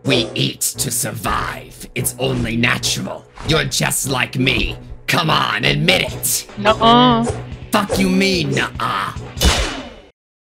We eat to survive. It's only natural. You're just like me. Come on, admit it. Nuh-uh. Fuck you mean, nuh-uh.